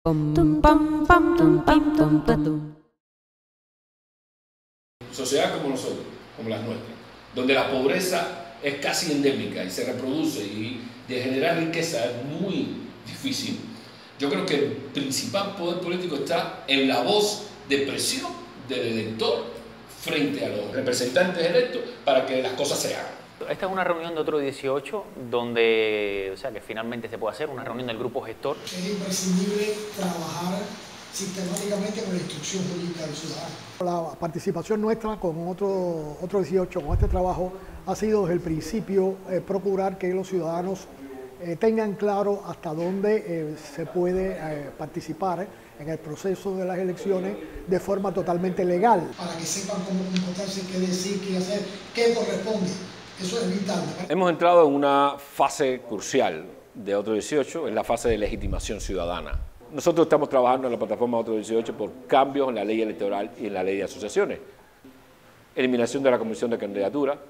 Sociedades como nosotros, como las nuestras, donde la pobreza es casi endémica y se reproduce y de generar riqueza es muy difícil. Yo creo que el principal poder político está en la voz de presión del elector frente a los representantes electos para que las cosas se hagan. Esta es una reunión de otro 18 donde, que finalmente se puede hacer una reunión del grupo gestor. Es imprescindible trabajar sistemáticamente con la instrucción política del ciudadano. La participación nuestra con otro 18, con este trabajo, ha sido desde el principio procurar que los ciudadanos tengan claro hasta dónde se puede participar en el proceso de las elecciones de forma totalmente legal. Para que sepan cómo comportarse, qué decir, qué hacer, qué corresponde. Eso es vital. Hemos entrado en una fase crucial de otro 18, en la fase de legitimación ciudadana. Nosotros estamos trabajando en la plataforma Otro 18 por cambios en la ley electoral y en la ley de asociaciones. Eliminación de la comisión de candidatura,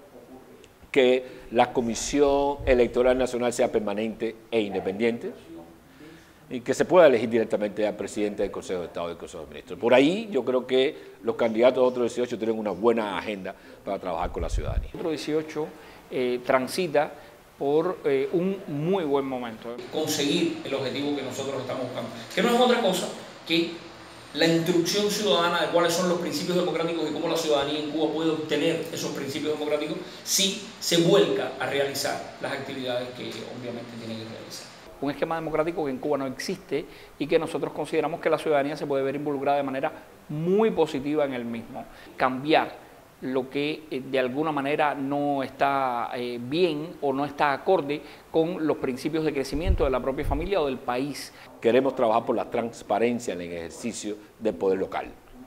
que la Comisión Electoral Nacional sea permanente e independiente y que se pueda elegir directamente al presidente del Consejo de Estado y del Consejo de Ministros. Por ahí yo creo que los candidatos de Otro 18 tienen una buena agenda para trabajar con la ciudadanía. Otro 18 transita por un muy buen momento. Conseguir el objetivo que nosotros estamos buscando, que no es otra cosa que la instrucción ciudadana de cuáles son los principios democráticos y cómo la ciudadanía en Cuba puede obtener esos principios democráticos si se vuelca a realizar las actividades que obviamente tiene que realizar. Un esquema democrático que en Cuba no existe y que nosotros consideramos que la ciudadanía se puede ver involucrada de manera muy positiva en el mismo. Cambiar lo que de alguna manera no está bien o no está acorde con los principios de crecimiento de la propia familia o del país. Queremos trabajar por la transparencia en el ejercicio del poder local.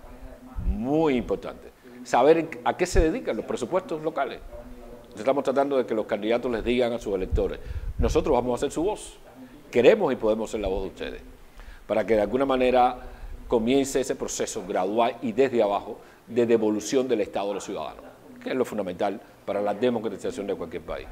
Muy importante. Saber a qué se dedican los presupuestos locales. Estamos tratando de que los candidatos les digan a sus electores, nosotros vamos a ser su voz. Queremos y podemos ser la voz de ustedes. Para que de alguna manera comience ese proceso gradual y desde abajo de devolución del Estado a los ciudadanos, que es lo fundamental para la democratización de cualquier país.